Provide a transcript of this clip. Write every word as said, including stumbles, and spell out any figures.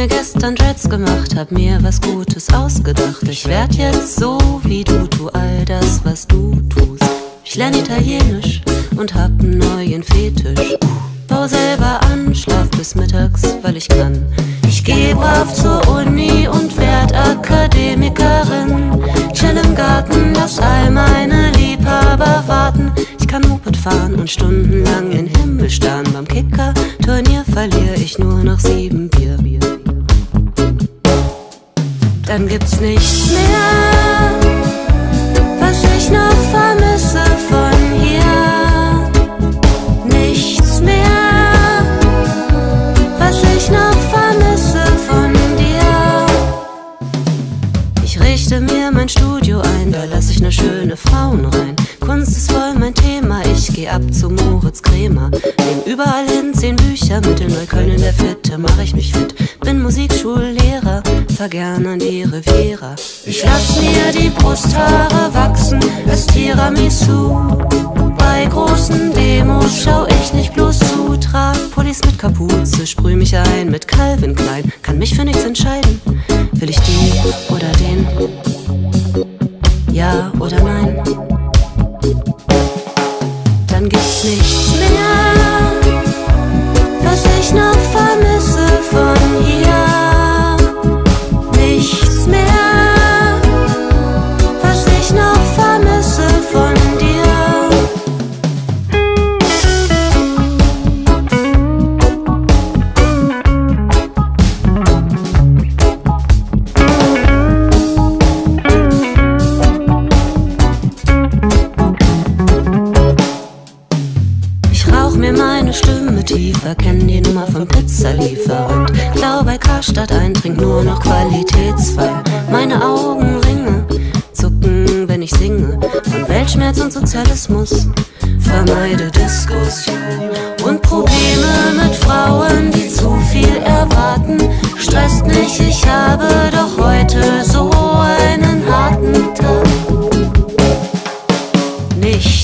mir gestern Dreads gemacht, hab mir was Gutes ausgedacht. Ich werd jetzt so wie du, tu all das, was du tust. Ich lern Italienisch und hab einen neuen Fetisch. Bau selber an, schlaf bis mittags, weil ich kann. Ich geh brav zur Uni und werd Akademikerin. Chill im Garten, lass all meine Liebhaber warten. Ich kann Moped fahren und stundenlang in den Himmel starren. Beim Kicker-Turnier verlier ich nur noch sieben Bier. Dann gibt's nichts mehr, was ich noch vermisse von hier. Nichts mehr, was ich noch vermisse von dir. Ich richte mir mein Studio ein, da lass ich ne schöne Frauen rein. Kunst ist voll mein Thema, ich geh ab zu Moritz Kremer. Nehm überall hin zehn Bücher mit, in Neukölln in der Fitte mach ich mich fit. Bin Musikschullehrer, fahr gern an die Riviera. Ich lass mir die Brusthaare wachsen, es Tiramisu. Bei großen Demos schau ich nicht bloß zu. Trag Pullis mit Kapuze, sprüh mich ein mit Calvin Klein. Kann mich für nichts entscheiden, will ich die oder den? Ja oder nein? Dann gibt's nichts mehr, was ich noch vermisse von hier. Nichts mehr, was ich noch vermisse von dir. Mir meine Stimme tiefer, kenn die Nummer vom Pizzalieferant. Klau bei Karstadt ein, trink nur noch Qualitätswein. Meine Augenringe zucken, wenn ich singe von Weltschmerz und Sozialismus. Vermeide Diskussion und Probleme mit Frauen, die zu viel erwarten. Stresst mich, ich habe doch heute so einen harten Tag. Nicht